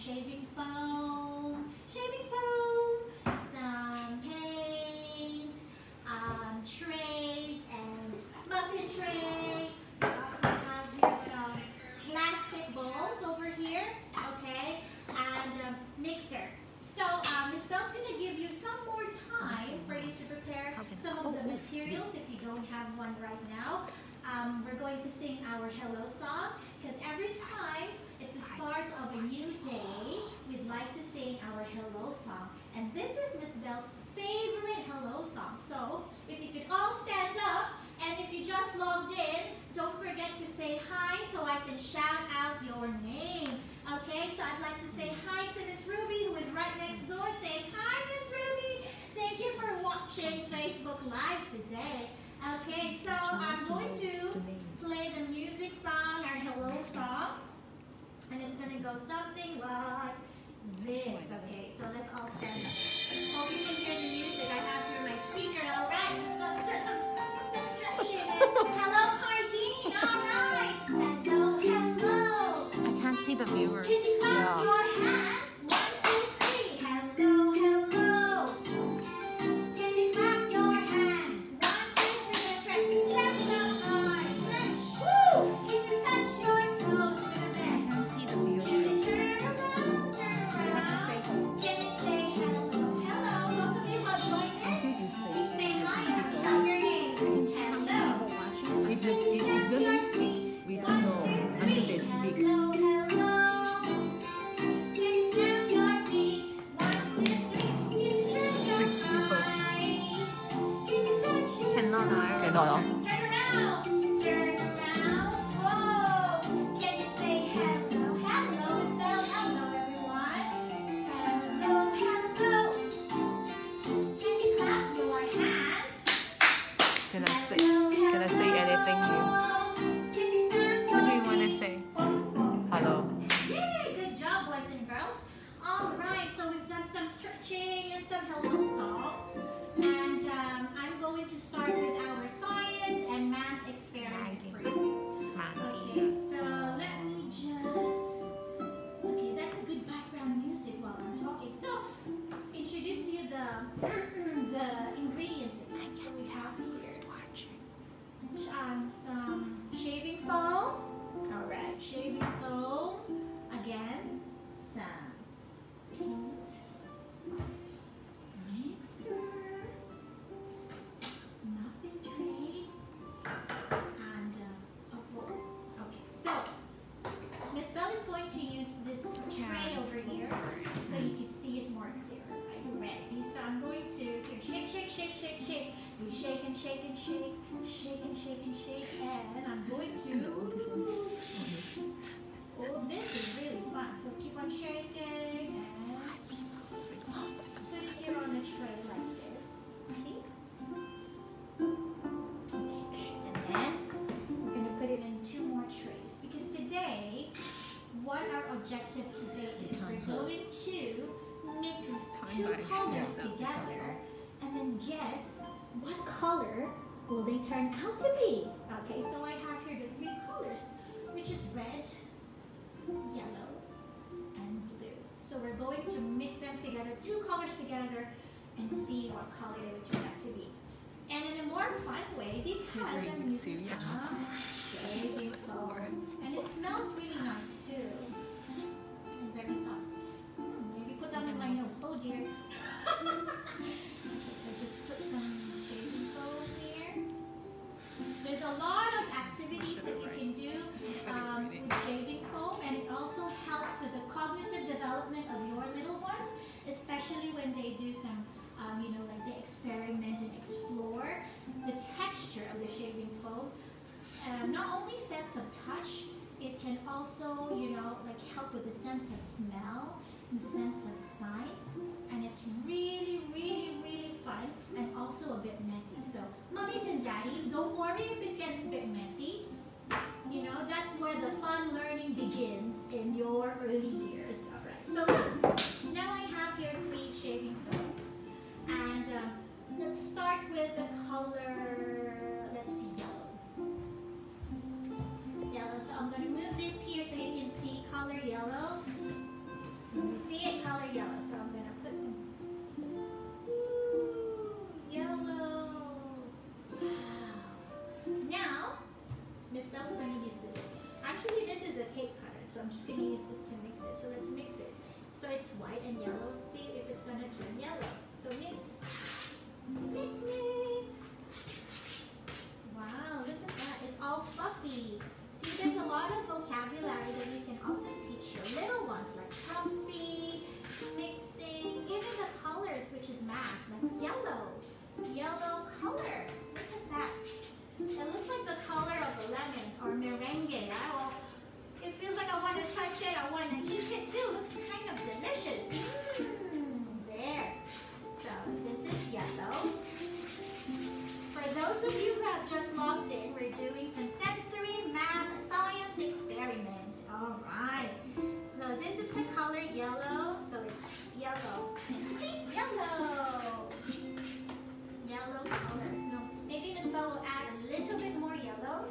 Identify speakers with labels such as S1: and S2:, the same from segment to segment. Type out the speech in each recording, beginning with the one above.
S1: shaving foam, some paint, trays and muffin tray. We also have here some plastic bowls over here, okay, and mixer. So Ms. Belle's going to give you some more time for you to prepare some of the materials if you don't have one right now. We're going to sing our hello song because every time it's the start of a new day, we'd like to sing our hello song. And this is Ms. Belle's favorite hello song. So if you could all stand up, and if you just logged in, don't forget to say hi so I can shout out your name. Okay, so I'd like to say hi to Miss Ruby, who is right next door, saying hi, Miss Ruby. Thank you for watching Facebook Live today. Okay, so I'm going to play the music song, our hello song, and it's going to go something like this. Okay, so let's all stand up. Hope you can hear the music. I have here my speaker. All right, let's go some stretching. Hello, Cardi. All right. Hello, hello.
S2: I can't see the viewers.
S1: Can you clap your hands? 1, 2, 3. Hello, hello. Can you clap your hands? 1, 2, 3. Stretch, stretch out high. Stretch. Woo! Can you touch your toes to the bed?
S2: I can't see the
S1: Can
S2: viewers.
S1: you turn around, turn around? Can you say hello, hello? Those of you who have joined in, please say hi and shout your name. Hello.
S3: If
S1: Can
S3: you
S1: you
S3: see
S1: stamp
S3: the
S1: your
S3: good,
S1: feet?
S3: we don't
S1: 1,
S3: know
S1: 2,
S3: until
S1: 3.
S3: they speak.
S1: Hello, hello. Can you stamp your feet? 1, 2, 3. Can you turn your
S3: 6 people.
S1: eye? Can you touch your
S2: Cannot,
S1: toes?
S3: Cannot.
S1: Turn around. Turn around. Whoa. Can you say hello? Hello is spelled hello, everyone. Hello, hello. Can you clap your hands?
S3: Can I say anything here?
S2: What do you want to say?
S3: Hello.
S1: Yay! Good job, boys and girls. All right, so we've done some stretching and some hello song. And I'm going to start with our science and math experiment for you. Okay, so let me just... Okay, that's a good background music while I'm talking. So, introduce to you the ingredients. So we have here some shaving foam. All right, shaving foam. Again, some paint, mixer, muffin tray, and a bowl. Okay, so Miss Belle is going to use this tray over here so you can see it more clearer. Are you ready? So I'm going to here, shake, shake, shake, shake, shake. You shake and shake and shake, shake and shake and shake, and I'm going to. Oh, this is really fun. So keep on shaking and put it here on the tray like this. See? Okay, and then we're going to put it in 2 more trays because today, what our objective today is, we're going to mix 2 colors together and then guess what color will they turn out to be. Okay, so I have here the 3 colors, which is red, yellow, and blue. So we're going to mix them together, 2 colors together, and see what color they would turn out to be. And in a more fun way, because I'm using some shaving foam, and it smells really nice too, and very soft. Maybe put them in my nose. Oh dear. So just put some shaving foam here. There's a lot of activities that you can do with shaving foam, and it also helps with the cognitive development of your little ones, especially when they do some, like they experiment and explore the texture of the shaving foam. Not only sense of touch, it can also, like help with the sense of smell, the sense of sight, and it's really, really, really fun and also a bit messy. So, mummies and daddies, don't worry if it gets a bit messy. That's where the fun learning begins in your early years. All right. So look, now I have here 3 shaving foams, and let's start with the color. Let's see, yellow. Yellow. So I'm going to move this here so you can see color yellow. cake cutter. So I'm just going to use this to mix it. So let's mix it. So it's white and yellow. See if it's going to turn yellow. So mix. Mix, mix. Wow, look at that. It's all fluffy. See, there's a lot of vocabulary that you can also teach your little ones, like comfy, mixing, even the colors, which is math, like yellow. Yellow color. Look at that. It looks like the color of a lemon or merengue. It feels like I want to touch it. I want to eat it too. It looks kind of delicious. There. So this is yellow. For those of you who have just logged in, we're doing some sensory math science experiment. All right. So this is the color yellow. So it's yellow. Yellow. Yellow colors. No, maybe Miss Belle will add a little bit more yellow.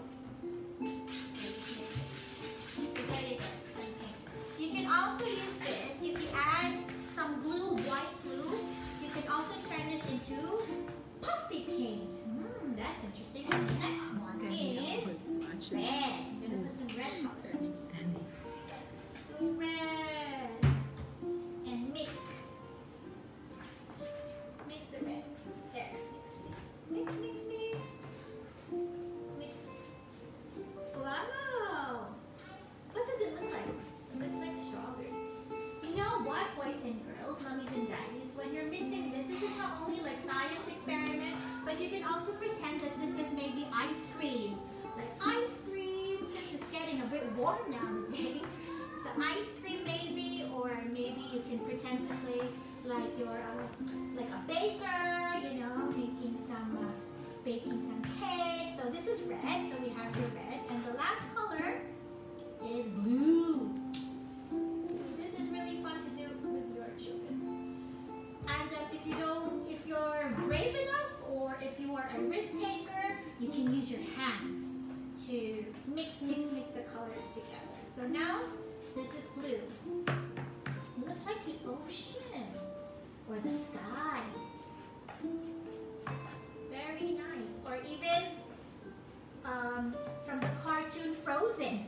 S1: So there you go. Some pink. You can also use this if you add some blue, white glue. You can also turn this into puffy paint. That's interesting. And the next one is red. I'm gonna put some red color. Red. And mix. Mix the red. There. Mix, mix, mix. Mix. Wow. What does it look like? It looks like strawberries. You know what, boys and girls, mummies and daddies, when you're mixing this is not only like science experiment, but you can also pretend that this is maybe ice cream. Like ice cream, since it's getting a bit warm nowadays. So ice cream maybe, or maybe you can pretend to play like you're like a baker, you know, baking some cake. So this is red, so we have the red. And the last color is blue. This is really fun to do with your children. And if you're brave enough, or if you are a risk taker, you can use your hands to mix the colors together. So now, this is blue. It looks like the ocean or the sky. Very nice. Or even from the cartoon Frozen.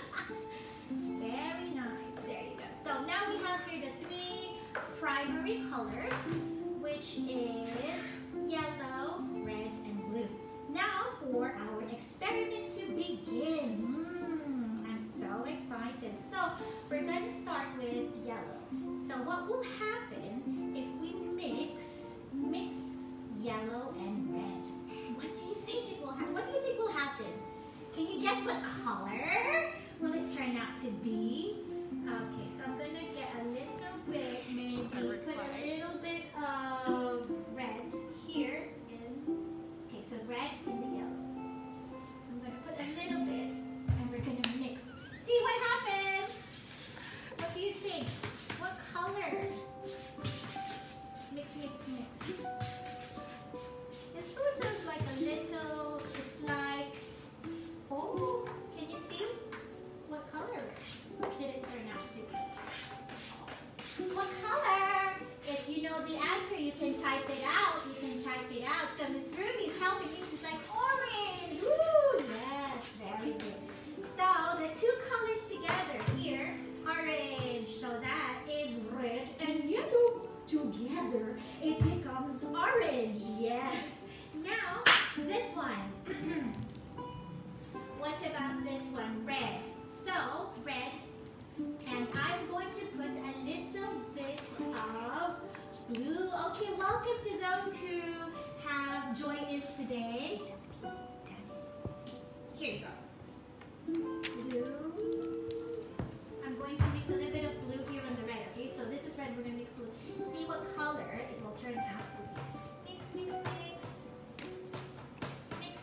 S1: Very nice. There you go. So now we have here the 3 primary colors, which is yellow, red, and blue. Now for our experiment to begin. I'm so excited. So we're going to start with yellow. So what will happen if we mix yellow and red? What do you think will happen? Can you guess what color will it turn out to be? Okay, so I'm going to get a little bit, maybe put a little bit of red here. Okay, so red and the yellow. I'm going to put a little bit and we're going to mix. See what happens? What do you think? What color? Mix, mix, mix. It's sort of like a little, it's like, oh, can you see what color did it turn out to be? What color? If you know the answer, you can type it out. So Miss Ruby's helping me. She's like, orange. Woo, yes, very good. So the 2 colors together here, orange. So that is red and yellow. Together, it becomes orange. Yes. Now, this one. What about this one? Red. So, red. And I'm going to put a little bit of blue. Okay, welcome to those who have joined us today. Here you go. Blue. I'm going to mix a little bit of blue here on the red, okay? So this is red, we're going to mix blue. See what color it will turn out to be. Mix, mix, mix. Mix.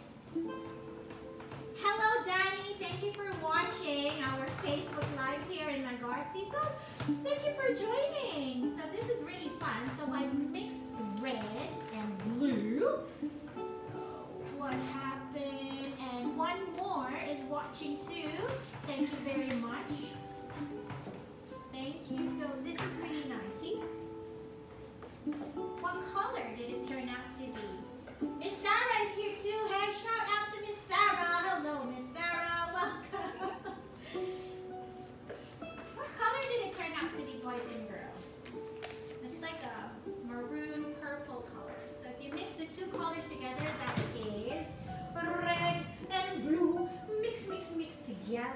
S1: Hello, Danny. Thank you for watching our Facebook Live here in Magard Cecil. Thank you for joining. So this is really fun. So I've mixed red and blue. So what happened? And one more is watching too. Thank you very much. Thank you. So this is really nice. See? What color did it turn out to be? Miss Sarah is here too. Hey, shout out to Miss Sarah. Hello, Miss Sarah. Welcome.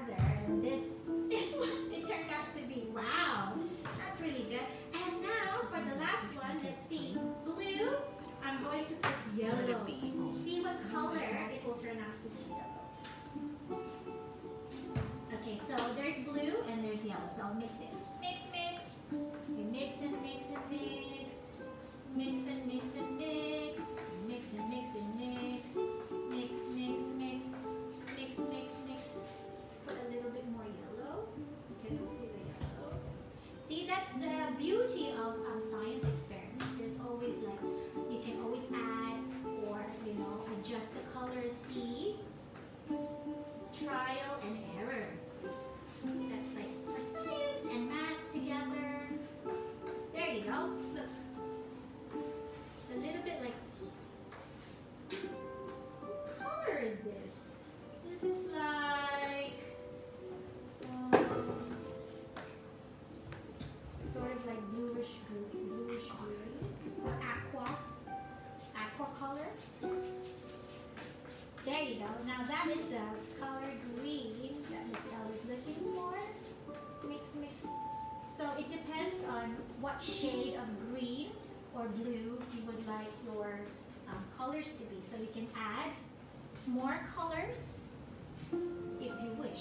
S1: together, and this is what it turned out to be. Wow, that's really good. And now for the last one, let's see. Blue, I'm going to put yellow. See what color it will turn out to be. Yellow. Okay, so there's blue and there's yellow. So I'll mix it. Mix, mix. Okay, mix and mix and mix. Mix and mix and mix. Mix and mix and mix. Mix, mix, mix. Mix, mix, mix. Put a little bit more yellow. Okay, let's see the yellow. See, that's the beauty of science experiments. There's always like, you can always add or, you know, adjust the colors. See? Trial and error. That's like for science and maths together. There you go. Look. It's a little bit like, what color is this? This is like, sort of like bluish green, or aqua color. There you go. Now that is the color green that Miss Elle is looking for. Mix, mix. So it depends on what shade of green or blue you would like your colors to be. So you can add more colors if you wish.